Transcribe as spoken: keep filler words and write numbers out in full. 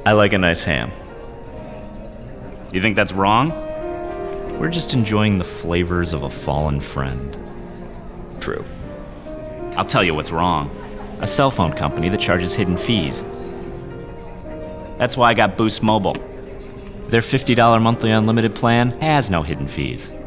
I like a nice ham. You think that's wrong? We're just enjoying the flavors of a fallen friend. True. I'll tell you what's wrong. A cell phone company that charges hidden fees. That's why I got Boost Mobile. Their fifty dollar monthly unlimited plan has no hidden fees.